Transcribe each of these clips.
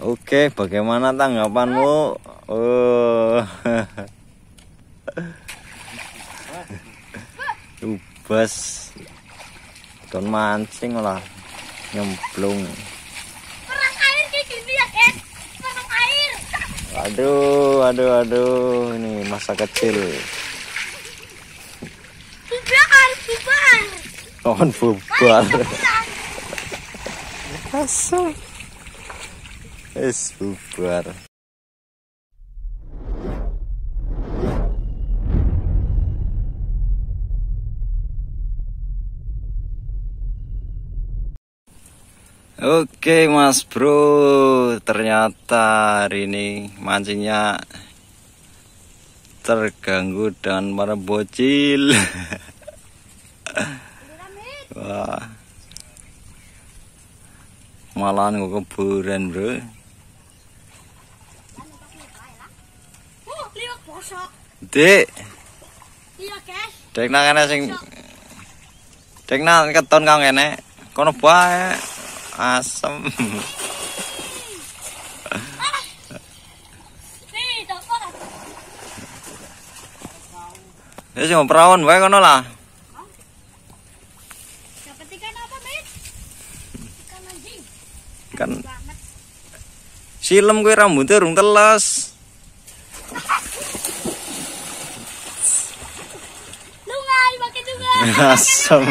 Oke, bagaimana tanggapanmu? Oh. Bos. Don mancing lah. Nyemplung. Perang air kayak gini ya, guys. Perang air. Aduh. Ini masa kecil. Bubar. Mohon bubar. Asal. Bubar. Oke Mas Bro, ternyata hari ini mancingnya terganggu dengan para bocil. Wah, malahan gue kuburan bro. Liwak bosok. Dek, Iya guys. dek nang kene sing, dek nang keton kang kene, kono bae asem. Nih, dokter. Ya sing perawan wae kono lah. Dapat ikan apa, Mit? Ikan anjing. Kan Banget. silem kuwi rambutnya urung teles. Lungai, pakai lungai. Asem.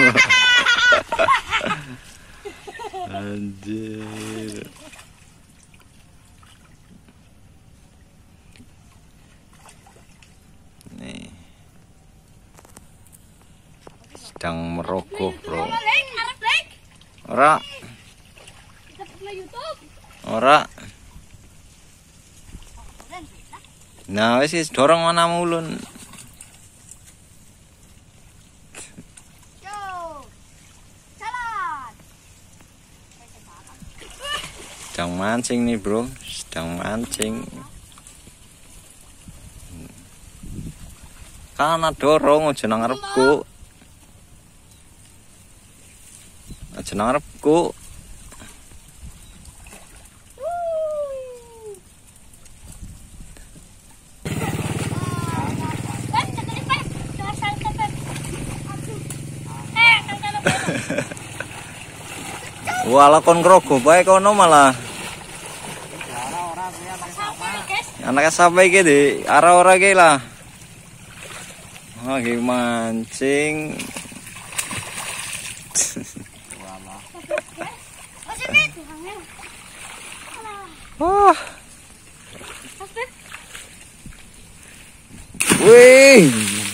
Anjir. Nih. Sedang merogoh, bro. Ora, Kita pernah YouTube. ora. Nah, wis dorong mana mulun. Yo. Jalan. Sedang mancing nih, bro. Sedang mancing. Kana dorong aja nang ngarepku. Aja nang ngarepku. Walah kon krogo bae kono malah. Anaknya sampai iki di arah ora iki lah. Lagi mancing. Wah. Wih.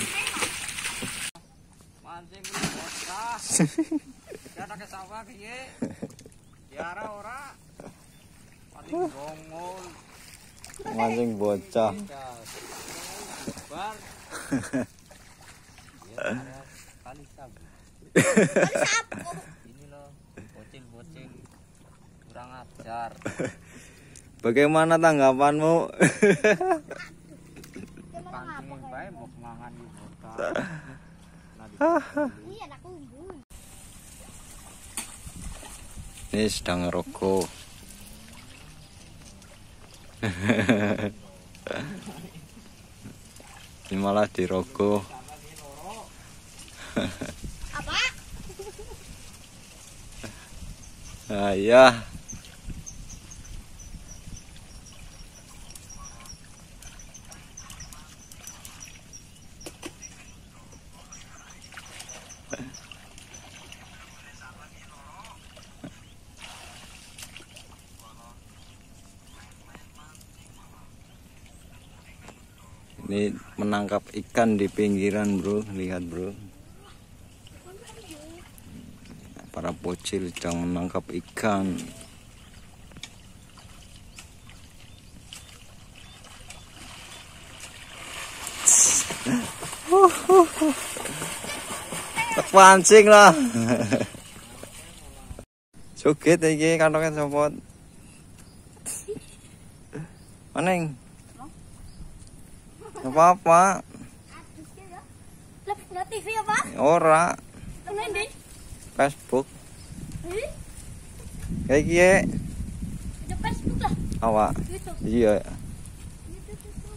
Mancing bocah. Ya nak sawah piye? Ya ora. Paling bongol. Mancing bocah. Bar. Kali sabu. Ini loh, bocil-bocil kurang ajar. Bagaimana tanggapanmu? Pancing bae mau mangan di bocah. Iya, anak umbul. Ini sedang ngerokok. Ini malah dirokok. Apa? Ayah. Ini menangkap ikan di pinggiran bro, lihat bro. Para bocil sedang menangkap ikan. Pancing lah. Joget iki kantongnya copot. Maning. Apa-apa. Lihat TV apa? Ora. Main di. Facebook. Eh? Kayak gini. Ada Facebook lah. Awak. Gitu. Iya. Gitu.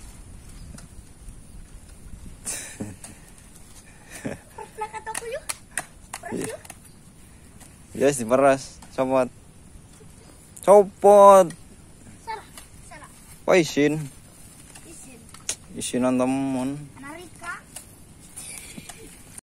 Pernah kataku yuk. Peras yuk. Yes, diperas. Copot. Copot. Salah. Salah. Kok isin? Isin. Isinan temen.